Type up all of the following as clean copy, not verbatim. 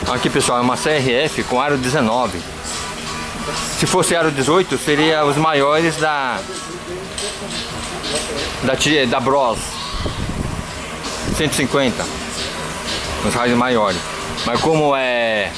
Aqui pessoal, é uma CRF com aro 19. Se fosse aro 18, seria os maiores da Bros 150, os raios maiores. Mas como é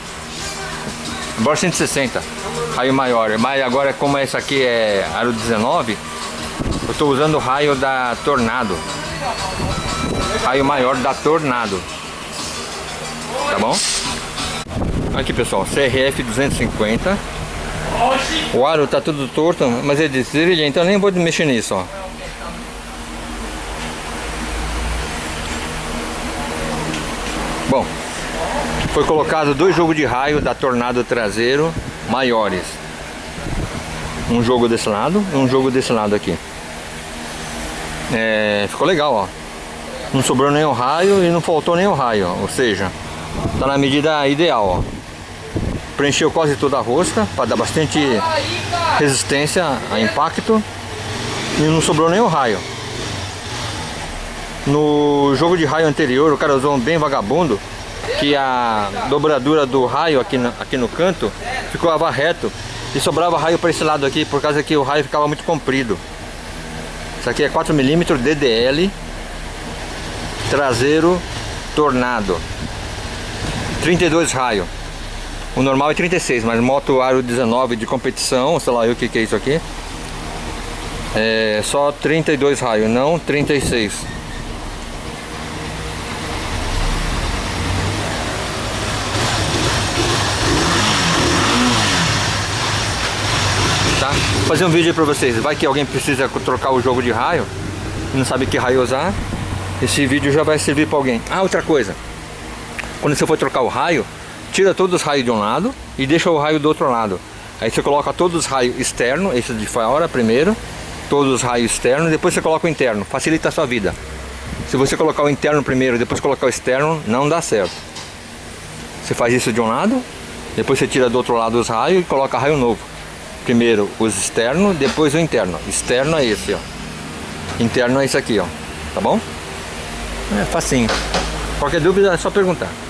Bros 160, raio maior. Mas agora, como essa aqui é aro 19, eu estou usando o raio da Tornado, raio maior da Tornado, tá bom? Aqui pessoal, CRF 250. O aro tá tudo torto, mas ele desliga, então nem vou mexer nisso, ó. Bom, foi colocado 2 jogos de raio da Tornado traseiro maiores. Um jogo desse lado e um jogo desse lado aqui. Ficou legal, ó. Não sobrou nenhum raio e não faltou nenhum raio, ó. Ou seja, tá na medida ideal, ó. Preencheu quase toda a rosca para dar bastante resistência a impacto e não sobrou nenhum raio. No jogo de raio anterior o cara usou um bem vagabundo, que a dobradura do raio aqui no canto ficava reto e sobrava raio para esse lado aqui, por causa que o raio ficava muito comprido. Isso aqui é 4mm DDL traseiro Tornado, 32 raios. O normal é 36, mas moto aro 19 de competição, sei lá o que é isso aqui, é só 32 raios, não 36. Tá? Vou fazer um vídeo aí pra vocês. Vai que alguém precisa trocar o jogo de raio e não sabe que raio usar. Esse vídeo já vai servir pra alguém. Ah, outra coisa, quando você for trocar o raio, tira todos os raios de um lado e deixa o raio do outro lado. Aí você coloca todos os raios externos, esse de fora primeiro, todos os raios externos, depois você coloca o interno. Facilita a sua vida. Se você colocar o interno primeiro, depois colocar o externo, não dá certo. Você faz isso de um lado, depois você tira do outro lado os raios e coloca raio novo. Primeiro os externos, depois o interno. Externo é esse, ó. Interno é esse aqui, ó. Tá bom? É facinho. Qualquer dúvida é só perguntar.